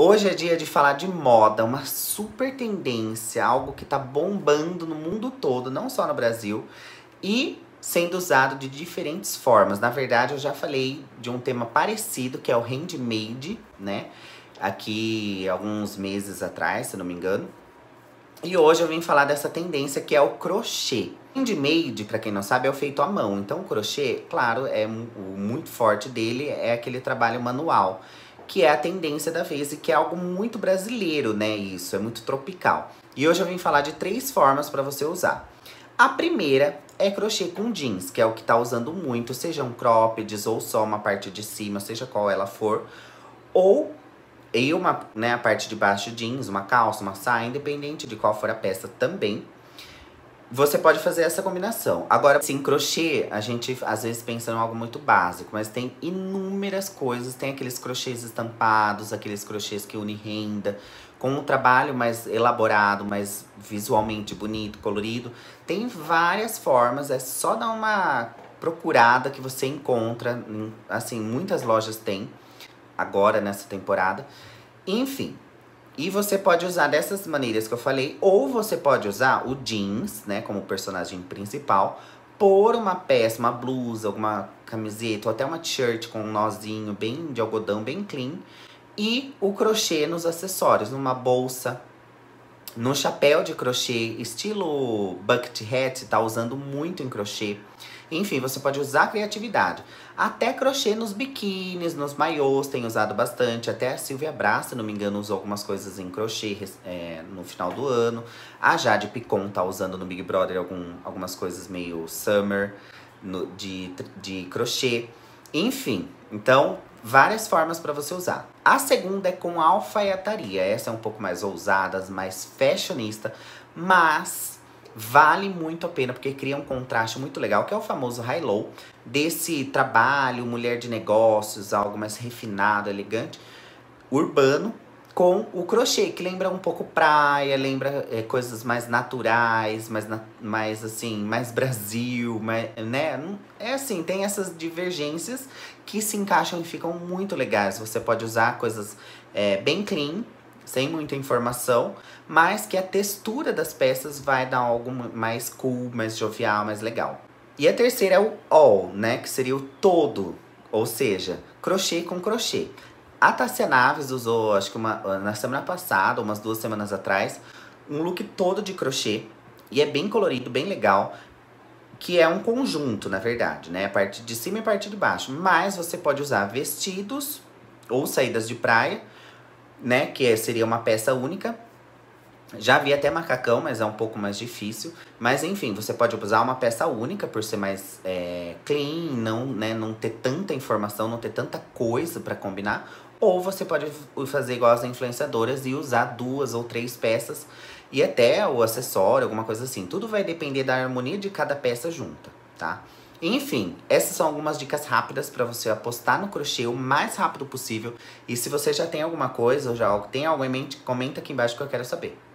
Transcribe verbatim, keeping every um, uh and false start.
Hoje é dia de falar de moda, uma super tendência, algo que tá bombando no mundo todo, não só no Brasil, e sendo usado de diferentes formas. Na verdade, eu já falei de um tema parecido, que é o handmade, né? Aqui alguns meses atrás, se não me engano. E hoje eu vim falar dessa tendência que é o crochê. Handmade, pra quem não sabe, é o feito à mão. Então o crochê, claro, é o muito forte dele é aquele trabalho manual, que é a tendência da vez e que é algo muito brasileiro, né? Isso, é muito tropical. E hoje eu vim falar de três formas para você usar. A primeira é crochê com jeans, que é o que tá usando muito, sejam croppeds ou só uma parte de cima, seja qual ela for, ou e uma, né, a parte de baixo jeans, uma calça, uma saia, independente de qual for a peça também. Você pode fazer essa combinação. Agora, sim, crochê, a gente às vezes pensa em algo muito básico, mas tem inúmeras coisas. Tem aqueles crochês estampados, aqueles crochês que unem renda, com um trabalho mais elaborado, mais visualmente bonito, colorido. Tem várias formas, é só dar uma procurada que você encontra. Assim, muitas lojas têm agora nessa temporada. Enfim. E você pode usar dessas maneiras que eu falei, ou você pode usar o jeans, né, como personagem principal, por uma peça, uma blusa, alguma camiseta, ou até uma t-shirt com um nozinho bem de algodão, bem clean. E o crochê nos acessórios, numa bolsa, no chapéu de crochê, estilo bucket hat, tá usando muito em crochê. Enfim, você pode usar a criatividade. Até crochê nos biquínis, nos maiôs, tem usado bastante. Até a Silvia Braz, se não me engano, usou algumas coisas em crochê é, no final do ano. A Jade Picon tá usando no Big Brother algum, algumas coisas meio summer no, de, de crochê. Enfim, então, várias formas para você usar. A segunda é com alfaiataria. Essa é um pouco mais ousada, mais fashionista, mas vale muito a pena, porque cria um contraste muito legal, que é o famoso high-low, desse trabalho, mulher de negócios, algo mais refinado, elegante, urbano, com o crochê, que lembra um pouco praia, lembra é, coisas mais naturais, mais, na, mais assim, mais Brasil, mais, né? É assim, tem essas divergências que se encaixam e ficam muito legais. Você pode usar coisas é, bem clean, sem muita informação, mas que a textura das peças vai dar algo mais cool, mais jovial, mais legal. E a terceira é o all, né? Que seria o todo, ou seja, crochê com crochê. A Tássia Naves usou, acho que uma, na semana passada, umas duas semanas atrás, um look todo de crochê. E é bem colorido, bem legal. Que é um conjunto, na verdade, né? A parte de cima e a parte de baixo. Mas você pode usar vestidos ou saídas de praia, né? Que seria uma peça única. Já vi até macacão, mas é um pouco mais difícil. Mas enfim, você pode usar uma peça única por ser mais é, clean, não, né, não ter tanta informação, não ter tanta coisa pra combinar. Ou você pode fazer igual as influenciadoras e usar duas ou três peças e até o acessório, alguma coisa assim. Tudo vai depender da harmonia de cada peça junta, tá? Enfim, essas são algumas dicas rápidas para você apostar no crochê o mais rápido possível. E se você já tem alguma coisa ou já tem algo em mente, comenta aqui embaixo que eu quero saber.